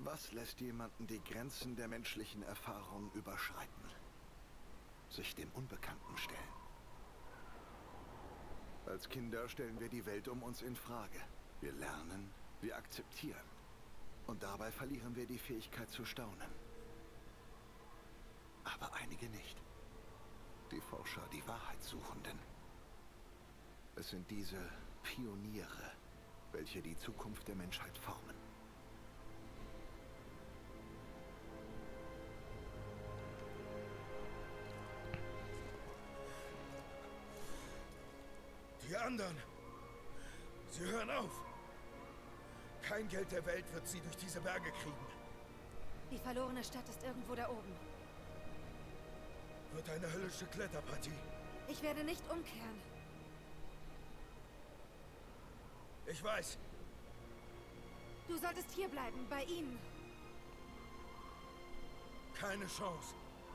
Was lässt jemanden die Grenzen der menschlichen Erfahrung überschreiten? Sich dem Unbekannten stellen. Als Kinder stellen wir die Welt um uns in Frage. Wir lernen, wir akzeptieren. Und dabei verlieren wir die Fähigkeit zu staunen. Aber einige nicht. Die Forscher, die Wahrheitssuchenden. Es sind diese Pioniere, welche die Zukunft der Menschheit formen. Die anderen, sie hören auf. Kein Geld der Welt wird sie durch diese Berge kriegen. Die verlorene Stadt ist irgendwo da oben. Wird eine höllische Kletterpartie. Ich werde nicht umkehren. Ich weiß. Du solltest hier bleiben, bei ihnen. Keine Chance.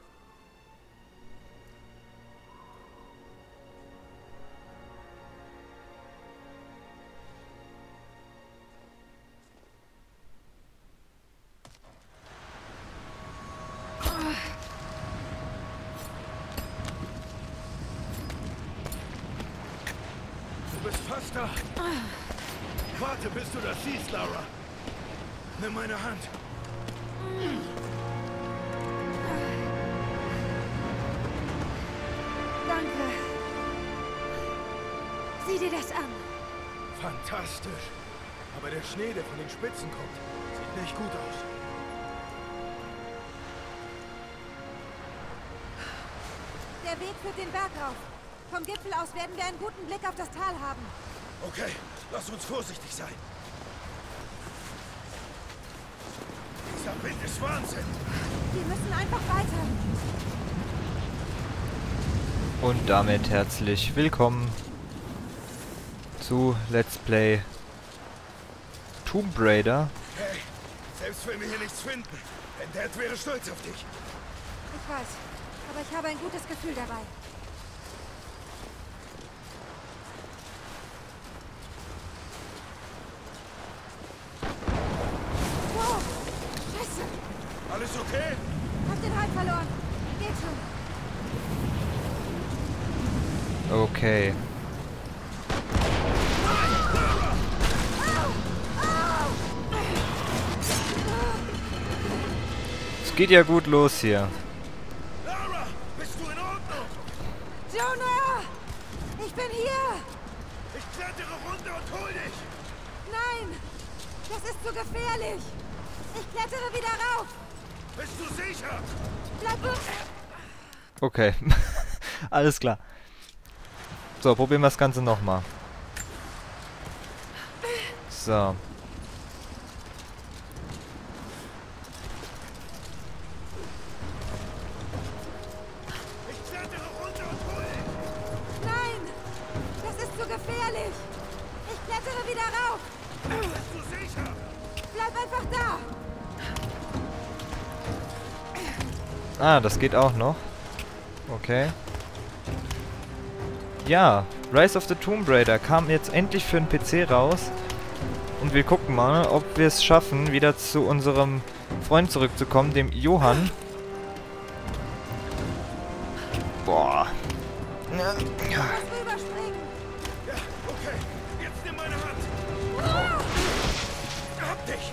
Du bist fast da. Warte, bis du das siehst, Lara. Nimm meine Hand. Danke. Sieh dir das an. Fantastisch. Aber der Schnee, der von den Spitzen kommt, sieht nicht gut aus. Der Weg führt den Berg rauf. Vom Gipfel aus werden wir einen guten Blick auf das Tal haben. Okay, lass uns vorsichtig sein. Dieser Wind ist Wahnsinn. Wir müssen einfach weiter. Und damit herzlich willkommen zu Let's Play Tomb Raider. Hey, selbst wenn wir hier nichts finden, denn Dad wäre stolz auf dich. Ich weiß, aber ich habe ein gutes Gefühl dabei. Wow! Scheiße! Alles okay? Hab den Halt verloren. Geht schon. Okay. Es geht ja gut los hier. Lara, bist du in Ordnung? Jonah! Ich bin hier! Ich klettere runter und hol dich. Nein! Das ist zu gefährlich! Ich klettere wieder rauf! Bist du sicher? Bleib unten! Okay. Alles klar. So, probieren wir das Ganze nochmal. So. Ich klettere runter und hol dich. Nein! Das ist zu gefährlich! Ich klettere wieder rauf! Bist du sicher? Bleib einfach da! Ah, das geht auch noch. Okay. Ja, Rise of the Tomb Raider kam jetzt endlich für den PC raus. Und wir gucken mal, ob wir es schaffen, wieder zu unserem Freund zurückzukommen, dem Johann. Boah. Du musst rüberspringen! Ja, okay. Jetzt nimm meine Hand. Hab dich.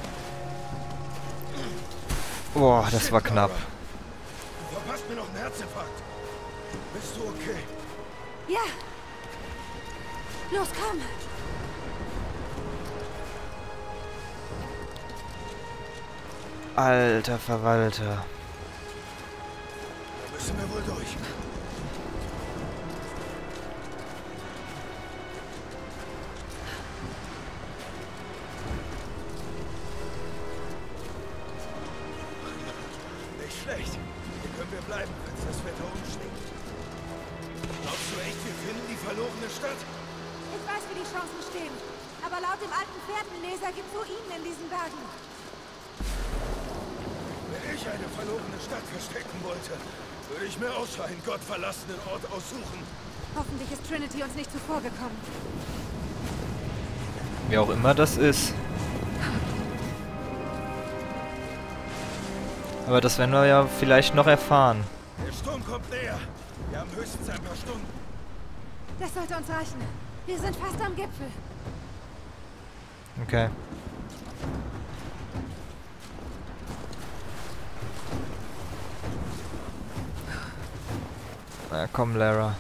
Boah, das war knapp. Du verpasst mir noch einen Herzinfarkt. Bist du okay? Ja! Los, komm! Alter Verwalter. Da müssen wir wohl durch. Nicht schlecht. Hier können wir bleiben, falls das Wetter umschlägt. Glaubst du echt, wir finden die verlorene Stadt? Ich weiß, wie die Chancen stehen. Aber laut dem alten Fährtenleser gibt es Ruinen in diesen Bergen. Wenn ich eine verlorene Stadt verstecken wollte, würde ich mir auch so einen gottverlassenen Ort aussuchen. Hoffentlich ist Trinity uns nicht zuvorgekommen. Wer auch immer das ist. Aber das werden wir ja vielleicht noch erfahren. Der Sturm kommt näher. Wir haben höchstens ein paar Stunden. Das sollte uns reichen. Wir sind fast am Gipfel. Okay. Na komm, Lara.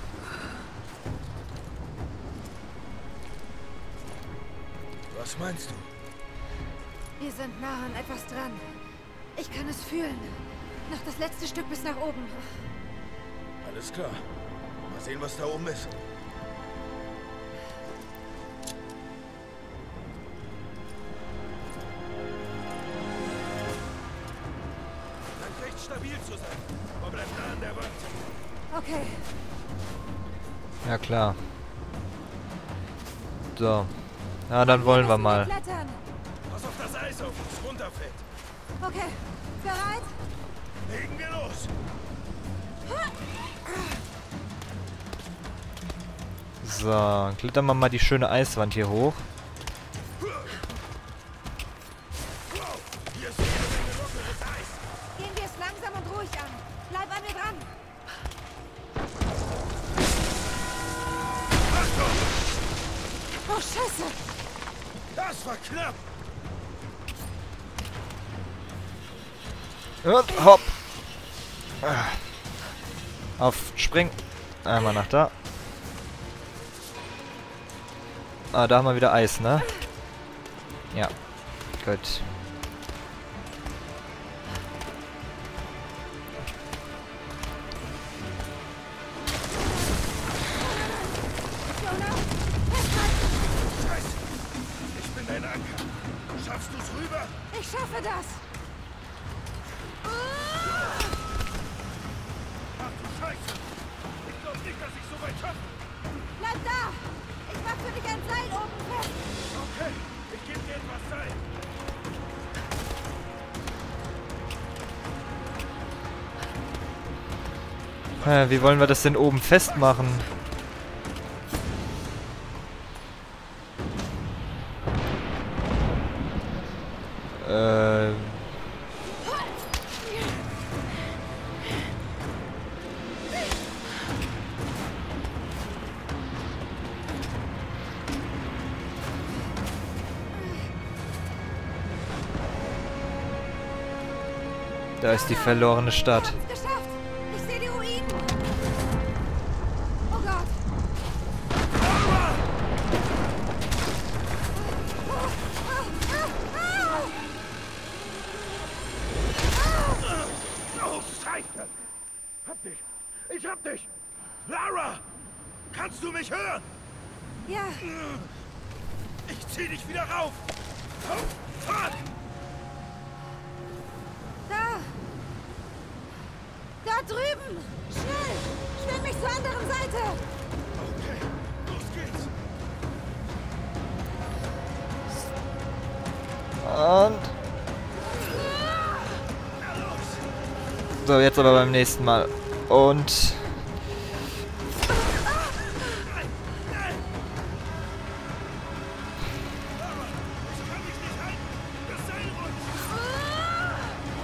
Was meinst du? Wir sind nah an etwas dran. Ich kann es fühlen. Noch das letzte Stück bis nach oben. Alles klar. Mal sehen, was da oben ist. Scheint recht stabil zu sein. Aber bleibt nah an der Wand. Okay. Ja klar. So. Na, dann wollen wir mal. Klettern. Pass auf das Eis auf, das runterfällt. Okay. Bereit? Legen wir los. So, klettern wir mal die schöne Eiswand hier hoch. Wow, hier ist jede Menge lockeres Eis. Gehen wir es langsam und ruhig an. Bleib an mir dran. Achtung! Oh, Scheiße. Das war knapp. Und hopp. Auf Spring. Einmal nach da. Ah, da haben wir wieder Eis, ne? Ja. Gut. Jonah, festhalten. Scheiße. Ich bin dein Anker. Schaffst du's rüber? Ich schaffe das. Ach du Scheiße. Ich glaub nicht, dass ich so weit schaffe. Bleib da. Ich mach für dich ein Seil oben fest. Okay, ich gebe dir etwas Zeit. Wie wollen wir das denn oben festmachen? Da ist die verlorene Stadt. Wir haben's geschafft. Ich sehe die Ruinen. Oh Gott. Oh, Scheiße. Hab dich. Ich hab dich. Lara, kannst du mich hören? Ja, Ich zieh dich wieder rauf. Oh, fuck. da. Da drüben. Schnell. Schwimm mich zur anderen Seite. Okay, los geht's. Und... Na los. So, jetzt aber beim nächsten Mal. Und... Nein, nein. Lara, ich kann mich nicht halten. Das Seil rutscht.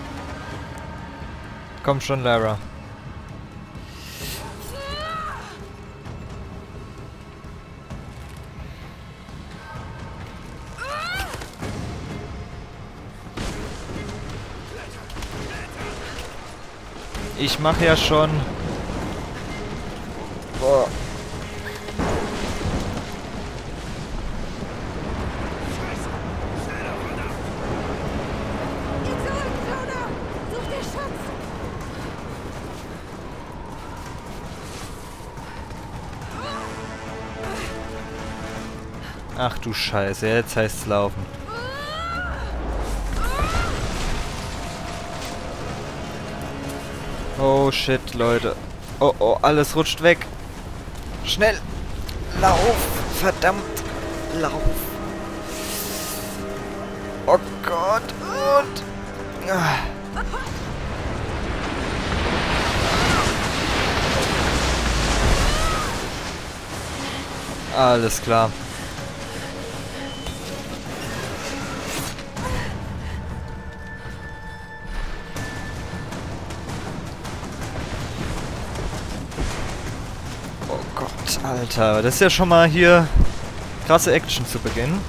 Komm schon, Lara. Ich mache ja schon... Boah. Scheiße. Schneller, verdammt. Geh zurück, Jonah. Such dir Schutz. Ach du Scheiße, jetzt heißt's laufen. Oh shit, Leute. Oh oh, alles rutscht weg. Schnell! Lauf! Verdammt! Lauf! Oh Gott! Und... Ah. Alles klar. Alter, das ist ja schon mal hier krasse Action zu Beginn.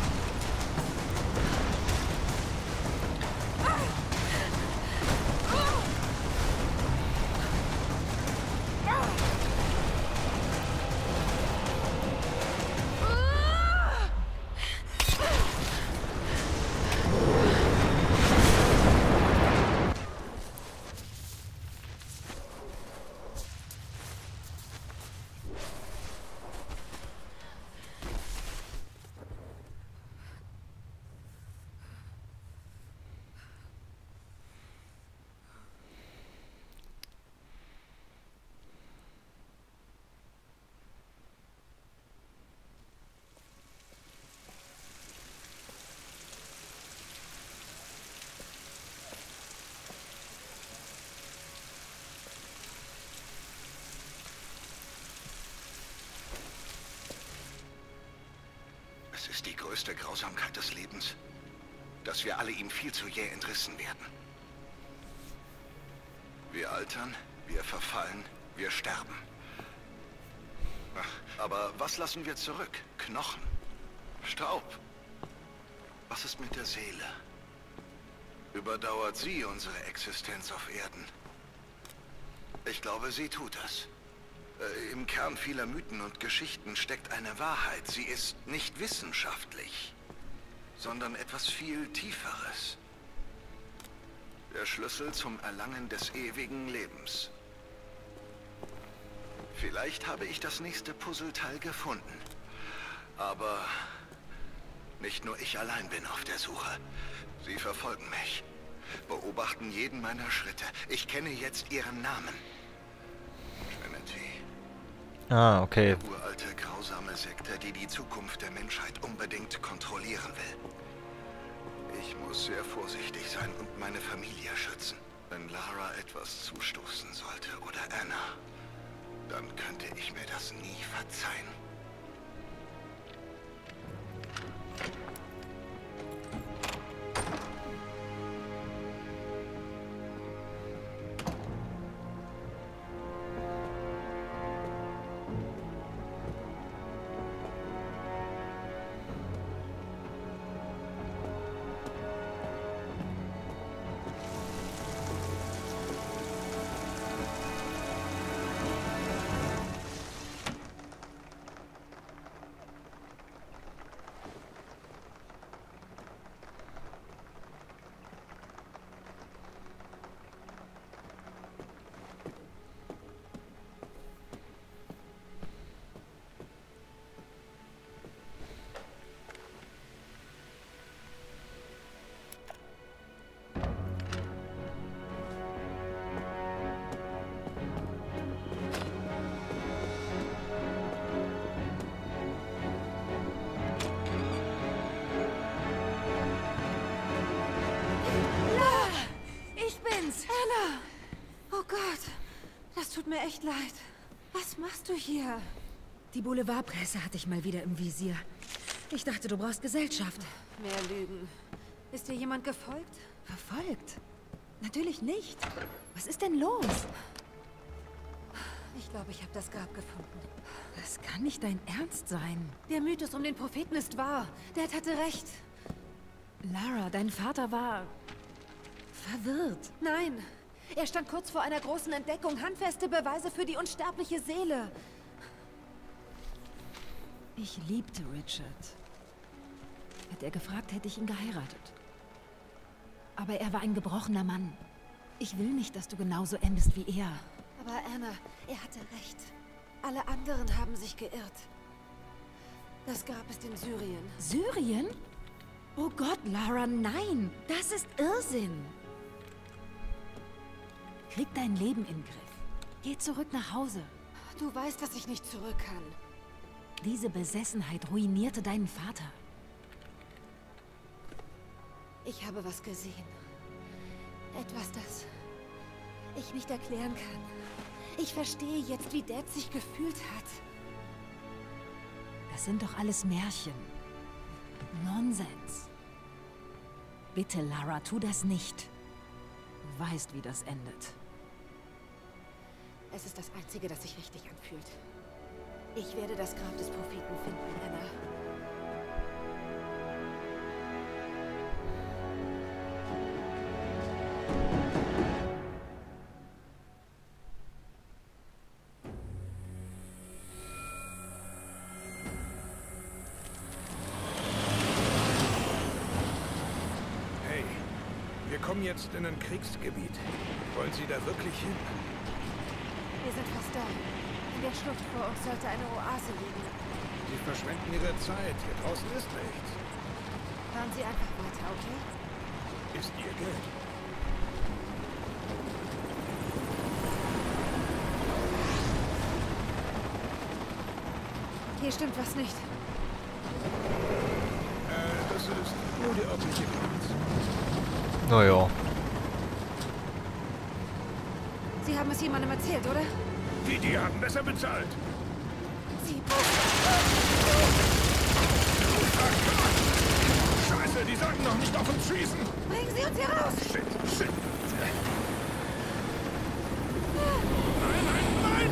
Es ist die größte Grausamkeit des Lebens, dass wir alle ihm viel zu jäh entrissen werden. Wir altern, wir verfallen, wir sterben. Ach, aber was lassen wir zurück? Knochen? Staub? Was ist mit der Seele? Überdauert sie unsere Existenz auf Erden? Ich glaube, sie tut das. Im Kern vieler Mythen und Geschichten steckt eine Wahrheit. Sie ist nicht wissenschaftlich, sondern etwas viel Tieferes. Der Schlüssel zum Erlangen des ewigen Lebens. Vielleicht habe ich das nächste Puzzleteil gefunden. Aber nicht nur ich allein bin auf der Suche. Sie verfolgen mich, beobachten jeden meiner Schritte. Ich kenne jetzt ihren Namen. Trinity. Ah, okay. Eine uralte, grausame Sekte, die die Zukunft der Menschheit unbedingt kontrollieren will. Ich muss sehr vorsichtig sein und meine Familie schützen. Wenn Lara etwas zustoßen sollte oder Anna, dann könnte ich mir das nie verzeihen. Anna! Oh Gott, das tut mir echt leid. Was machst du hier? Die Boulevardpresse hatte ich mal wieder im Visier. Ich dachte, du brauchst Gesellschaft. Mehr Lügen. Ist dir jemand gefolgt? Verfolgt? Natürlich nicht. Was ist denn los? Ich glaube, ich habe das Grab gefunden. Das kann nicht dein Ernst sein. Der Mythos um den Propheten ist wahr. Dad hatte recht. Lara, dein Vater war verwirrt. Nein, er stand kurz vor einer großen Entdeckung. Handfeste Beweise für die unsterbliche Seele. Ich liebte Richard. Hätte er gefragt, hätte ich ihn geheiratet. Aber er war ein gebrochener Mann. Ich will nicht, dass du genauso endest wie er. Aber Anna, er hatte recht. Alle anderen haben sich geirrt. Das Grab ist in Syrien. Syrien? Oh Gott, Lara, nein! Das ist Irrsinn! Krieg dein Leben in den Griff. Geh zurück nach Hause. Du weißt, dass ich nicht zurück kann. Diese Besessenheit ruinierte deinen Vater. Ich habe was gesehen. Etwas, das ich nicht erklären kann. Ich verstehe jetzt, wie Dad sich gefühlt hat. Das sind doch alles Märchen. Nonsens. Bitte, Lara, tu das nicht. Du weißt, wie das endet. Es ist das Einzige, das sich richtig anfühlt. Ich werde das Grab des Propheten finden, Anna. Hey, wir kommen jetzt in ein Kriegsgebiet. Wollen Sie da wirklich hin? Wir sind fast da. In der Schlucht vor uns sollte eine Oase liegen. Sie verschwenden Ihre Zeit. Hier draußen ist nichts. Fahren Sie einfach weiter, okay? Ist Ihr Geld. Hier stimmt was nicht. Das ist nur der örtliche Platz. Naja. Sie haben es jemandem erzählt, oder? Die haben besser bezahlt. Sie... Scheiße, die sollten noch nicht auf uns schießen. Bringen Sie uns hier raus! Shit. Nein!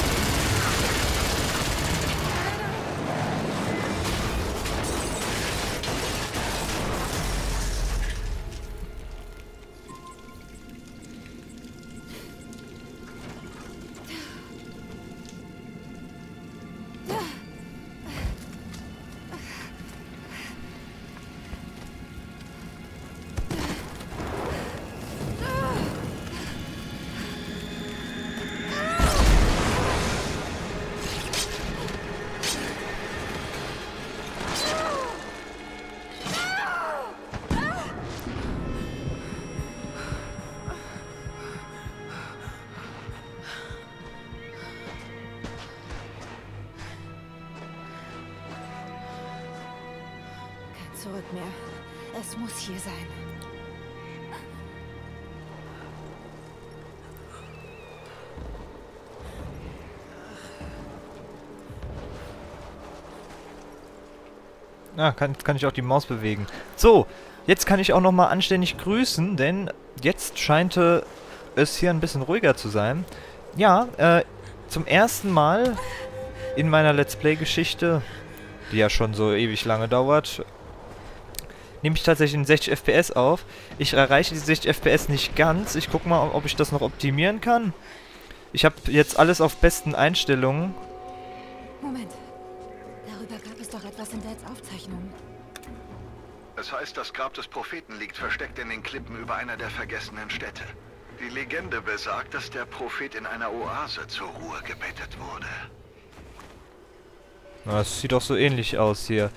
Zurück mehr. Es muss hier sein. Ah, kann ich auch die Maus bewegen. So, jetzt kann ich auch nochmal anständig grüßen, denn jetzt scheint es hier ein bisschen ruhiger zu sein. Ja, zum ersten Mal in meiner Let's Play-Geschichte, die ja schon so ewig lange dauert, nehme ich tatsächlich in 60 FPS auf. Ich erreiche die 60 FPS nicht ganz. Ich gucke mal, ob ich das noch optimieren kann. Ich habe jetzt alles auf besten Einstellungen. Moment. Darüber gab es doch etwas in Dads Aufzeichnungen. Es heißt, das Grab des Propheten liegt versteckt in den Klippen über einer der vergessenen Städte. Die Legende besagt, dass der Prophet in einer Oase zur Ruhe gebettet wurde. Na, das sieht doch so ähnlich aus hier.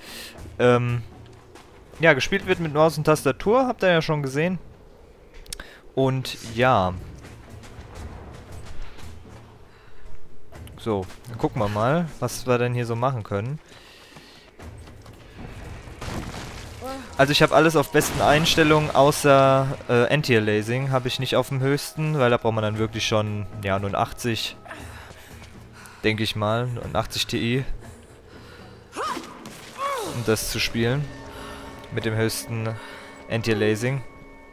Ja, gespielt wird mit Maus und Tastatur, habt ihr ja schon gesehen. Und ja. So, dann gucken wir mal, was wir denn hier so machen können. Also ich habe alles auf besten Einstellungen, außer Anti-Aliasing habe ich nicht auf dem höchsten, weil da braucht man dann wirklich schon, ja, nur ein 80, denke ich mal, ein 80 Ti, um das zu spielen. Mit dem höchsten Anti-Aliasing.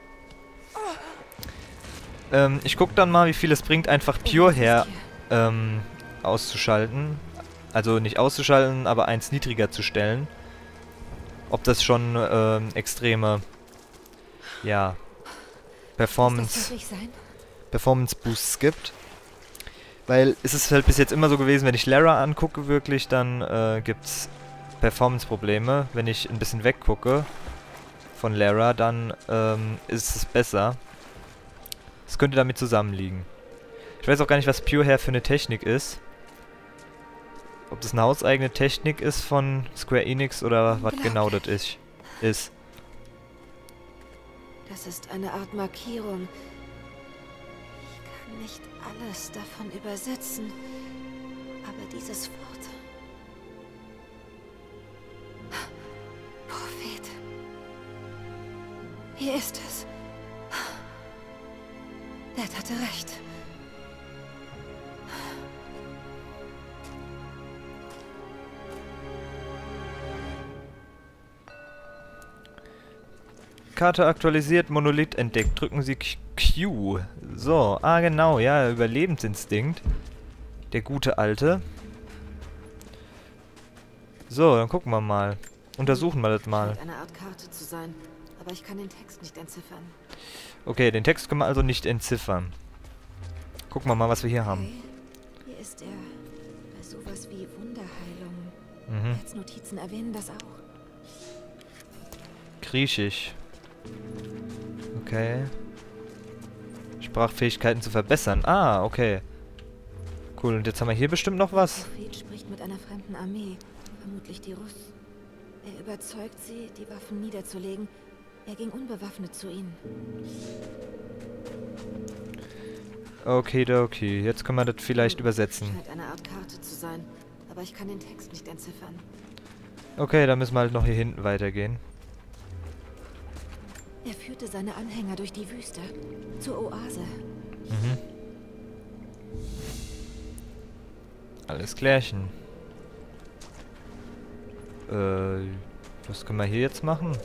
Ich gucke dann mal, wie viel es bringt, einfach Pure her auszuschalten. Also nicht auszuschalten, aber eins niedriger zu stellen. Ob das schon extreme, ja, Performance Boosts gibt. Weil es ist halt bis jetzt immer so gewesen, wenn ich Lara angucke wirklich, dann gibt's Performance-Probleme. Wenn ich ein bisschen weggucke von Lara, dann ist es besser. Es könnte damit zusammenliegen. Ich weiß auch gar nicht, was Pure Hair für eine Technik ist. Ob das eine hauseigene Technik ist von Square Enix oder was genau das ist. Das ist eine Art Markierung. Ich kann nicht alles davon übersetzen, aber dieses Wort... Prophet. Hier ist es. Dad hatte recht. Karte aktualisiert, Monolith entdeckt. Drücken Sie Q. So, genau, ja, Überlebensinstinkt. Der gute Alte. So, dann gucken wir mal. Untersuchen wir das mal. Scheint eine Art Karte zu sein, aber ich kann den Text nicht entziffern. Okay, den Text können wir also nicht entziffern. Gucken wir mal, was wir hier haben. Okay. Hier ist er. Bei sowas wie Wunderheilung. Mhm. Als Notizen erwähnen das auch. Griechisch. Okay. Sprachfähigkeiten zu verbessern. Ah, okay. Cool, und jetzt haben wir hier bestimmt noch was. Prophet spricht mit einer fremden Armee, vermutlich die Russ. Er überzeugt sie, die Waffen niederzulegen. Er ging unbewaffnet zu ihnen. Okidoki, jetzt können wir das vielleicht übersetzen. Scheint eine Art Karte zu sein, aber ich kann den Text nicht entziffern. Okay, dann müssen wir halt noch hier hinten weitergehen. Er führte seine Anhänger durch die Wüste, zur Oase. Mhm. Alles klärchen. Was können wir hier jetzt machen?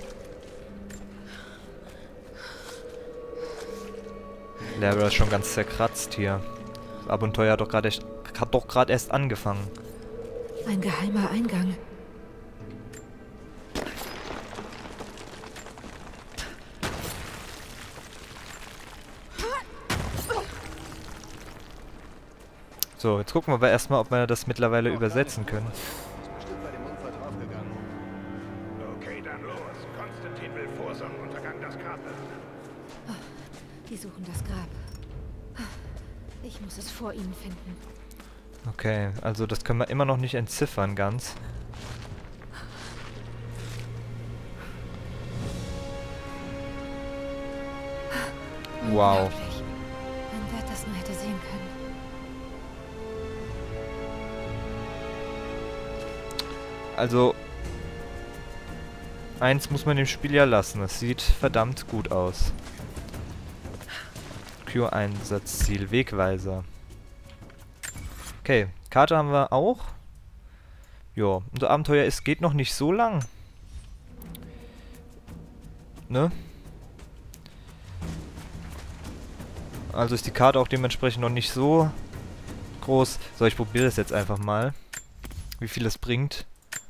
Lara ist schon ganz zerkratzt hier. Das Abenteuer hat doch gerade erst angefangen. Ein geheimer Eingang. So, jetzt gucken wir aber erstmal, ob wir das mittlerweile übersetzen können. Okay, dann los. Konstantin will vor Sonnenuntergang das Grab öffnen. Die suchen das Grab. Ich muss es vor ihnen finden. Okay, also das können wir immer noch nicht entziffern ganz. Wow. Unglaublich. Wenn Dad das nur hätte sehen können. Also, eins muss man dem Spiel ja lassen. Es sieht verdammt gut aus. Q-Einsatzziel, Wegweiser. Okay, Karte haben wir auch. Ja, unser Abenteuer geht noch nicht so lang. Ne? Also ist die Karte auch dementsprechend noch nicht so groß. So, ich probiere das jetzt einfach mal. Wie viel es bringt.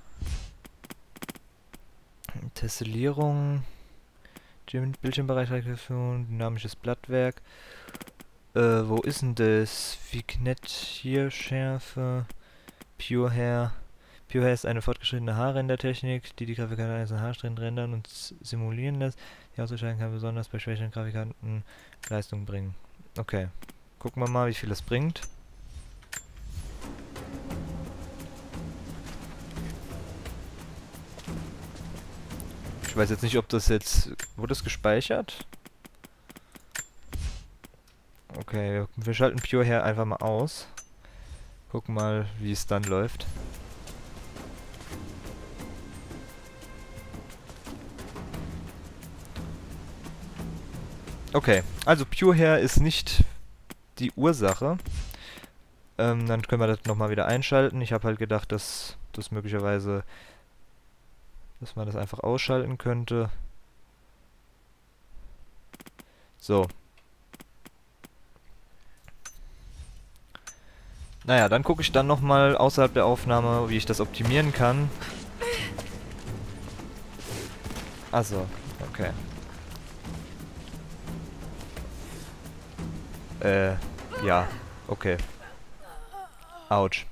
Tessellierung. Bildschirmbereichsreaktion. Dynamisches Blattwerk. Wo ist denn das? Vignette hier, Schärfe. Pure Hair. Pure Hair ist eine fortgeschrittene Haarrendertechnik, die die Grafikkarte einzelne Haarsträhnen rendern und simulieren lässt. Die auszuschalten kann besonders bei schwächeren Grafikkarten Leistung bringen. Okay. Gucken wir mal, wie viel das bringt. Ich weiß jetzt nicht, ob das jetzt... Wurde das gespeichert? Okay, wir schalten Pure Hair einfach mal aus. Gucken mal, wie es dann läuft. Okay, also Pure Hair ist nicht die Ursache. Dann können wir das nochmal wieder einschalten. Ich habe halt gedacht, dass das möglicherweise... dass man das einfach ausschalten könnte. So. Naja, dann gucke ich dann nochmal außerhalb der Aufnahme, wie ich das optimieren kann. Achso, okay. Ja, okay. Autsch.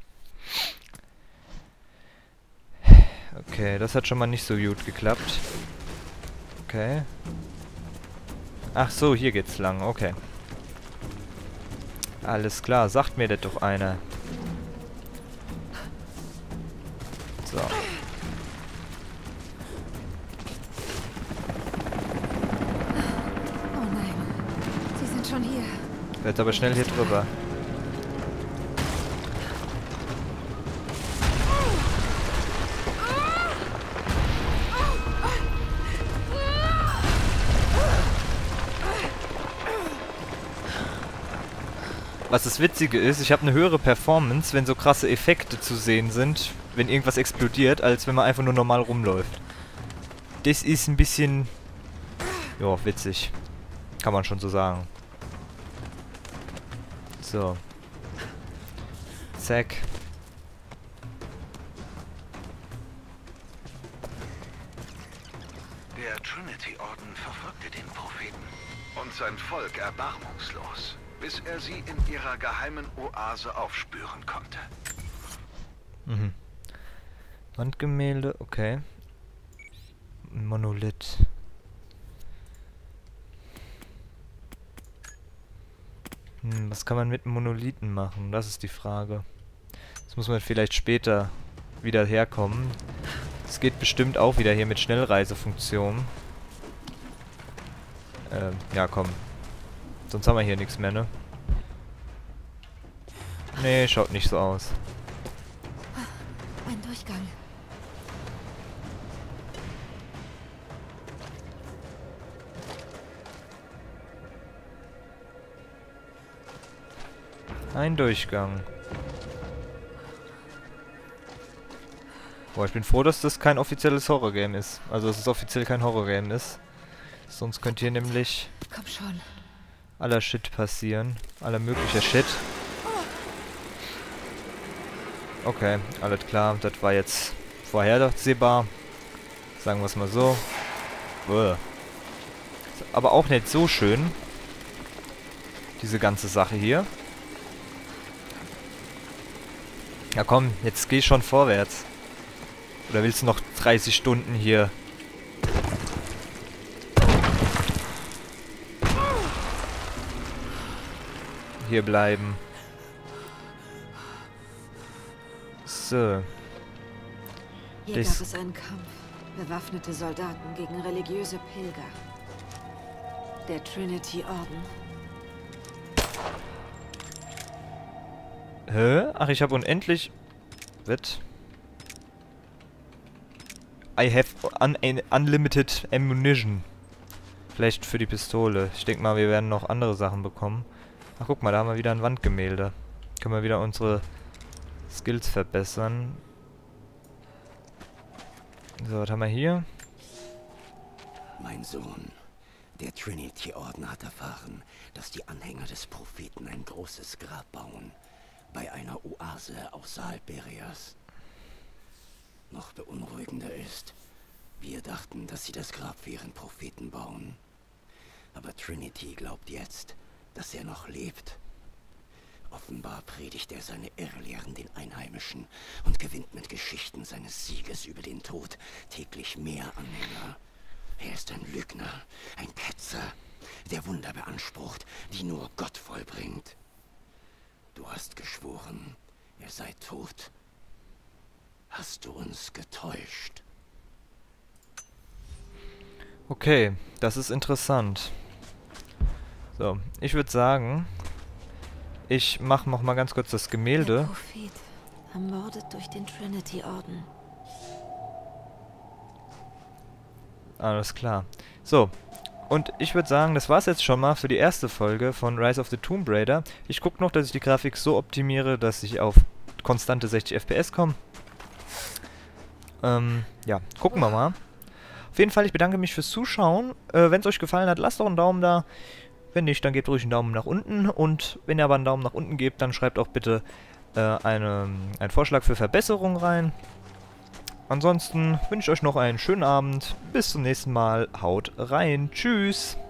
Okay, das hat schon mal nicht so gut geklappt. Okay. Ach so, hier geht's lang, okay. Alles klar, sagt mir das doch einer. So. Oh nein, sie sind schon hier. Wird aber schnell hier drüber. Was das Witzige ist, ich habe eine höhere Performance, wenn so krasse Effekte zu sehen sind, wenn irgendwas explodiert, als wenn man einfach nur normal rumläuft. Das ist ein bisschen... ja, witzig. Kann man schon so sagen. So. Zack. Der Trinity-Orden verfolgte den Propheten und sein Volk erbarmungslos, bis er sie in ihrer geheimen Oase aufspüren konnte. Mhm. Wandgemälde, okay. Monolith. Was kann man mit Monolithen machen? Das ist die Frage. Das muss man vielleicht später wieder herkommen. Es geht bestimmt auch wieder hier mit Schnellreisefunktion. Ja, komm. Sonst haben wir hier nichts mehr, ne? Nee, schaut nicht so aus. Ein Durchgang. Ein Durchgang. Boah, ich bin froh, dass das kein offizielles Horrorgame ist. Also, dass es offiziell kein Horrorgame ist. Sonst könnte hier nämlich Komm schon. aller Shit passieren. Aller möglicher Shit. Okay, alles klar. Das war jetzt vorhersehbar. Sagen wir es mal so. Uah. Aber auch nicht so schön. Diese ganze Sache hier. Ja komm, jetzt geh schon vorwärts. Oder willst du noch 30 Stunden hier? Hier bleiben. So. Hier gab es einen Kampf. Bewaffnete Soldaten gegen religiöse Pilger. Der Trinity-Orden. Hä? Ach, ich habe unendlich... Was? I have unlimited ammunition. Vielleicht für die Pistole. Ich denke mal, wir werden noch andere Sachen bekommen. Ach, guck mal, da haben wir wieder ein Wandgemälde. Können wir wieder unsere Skills verbessern. So, was haben wir hier? Mein Sohn, der Trinity-Orden hat erfahren, dass die Anhänger des Propheten ein großes Grab bauen. Bei einer Oase außerhalb Berias. Noch beunruhigender ist, wir dachten, dass sie das Grab für ihren Propheten bauen. Aber Trinity glaubt jetzt, dass er noch lebt. Offenbar predigt er seine Irrlehren den Einheimischen und gewinnt mit Geschichten seines Sieges über den Tod täglich mehr Anhänger. Er ist ein Lügner, ein Ketzer, der Wunder beansprucht, die nur Gott vollbringt. Du hast geschworen, er sei tot. Hast du uns getäuscht? Okay, das ist interessant. So, ich würde sagen, ich mache noch mal ganz kurz das Gemälde. Der Prophet, ermordet durch den Trinity-Orden. Alles klar. So, und ich würde sagen, das war's jetzt schon mal für die erste Folge von Rise of the Tomb Raider. Ich gucke noch, dass ich die Grafik so optimiere, dass ich auf konstante 60 FPS komme. Ja, gucken wir mal. Auf jeden Fall, ich bedanke mich fürs Zuschauen. Wenn es euch gefallen hat, lasst doch einen Daumen da. Wenn nicht, dann gebt ruhig einen Daumen nach unten. Und wenn ihr aber einen Daumen nach unten gebt, dann schreibt auch bitte einen Vorschlag für Verbesserung rein. Ansonsten wünsche ich euch noch einen schönen Abend. Bis zum nächsten Mal. Haut rein. Tschüss.